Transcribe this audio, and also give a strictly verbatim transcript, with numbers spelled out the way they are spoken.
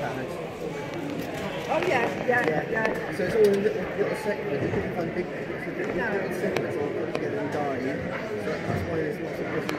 banners. Oh yeah, yeah, yeah. yeah. So it's all in little, little segments. You couldn't find big, so little, little segments all put together and dyed. So that's why there's lots of different